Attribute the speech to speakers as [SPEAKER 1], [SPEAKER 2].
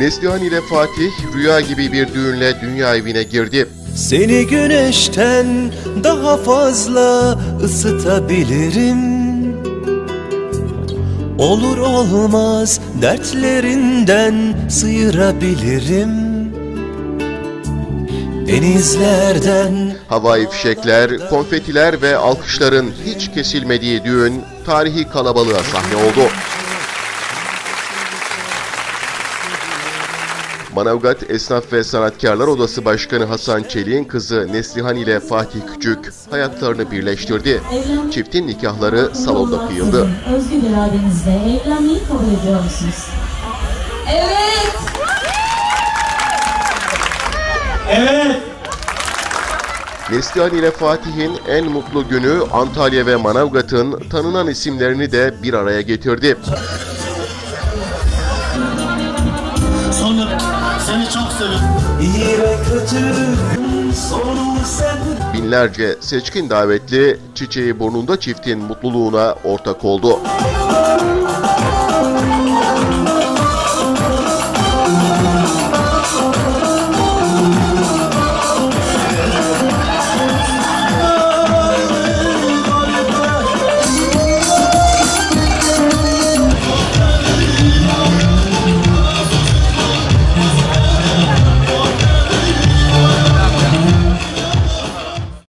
[SPEAKER 1] Neslihan ile Fatih rüya gibi bir düğünle dünya evine girdi.
[SPEAKER 2] Seni güneşten daha fazla ısıtabilirim. Olur olmaz dertlerinden sıyırabilirim. Denizlerden
[SPEAKER 1] Havai fişekler, konfetiler ve alkışların hiç kesilmediği düğün tarihi kalabalığa sahne oldu. Manavgat Esnaf ve Sanatkarlar Odası Başkanı Hasan Çelik'in kızı Neslihan ile Fatih Küçük hayatlarını birleştirdi. Çiftin nikahları salonda kıyıldı.
[SPEAKER 3] Özgür iradenizle evlenmeyi kabul ediyor musunuz? Evet!
[SPEAKER 4] Evet!
[SPEAKER 1] Neslihan ile Fatih'in en mutlu günü Antalya ve Manavgat'ın tanınan isimlerini de bir araya getirdi.
[SPEAKER 4] Sonra seni çok seviyorum.
[SPEAKER 2] iyi ve kötü sonu sen.
[SPEAKER 1] Binlerce seçkin davetli çiçeği burnunda çiftin mutluluğuna ortak oldu.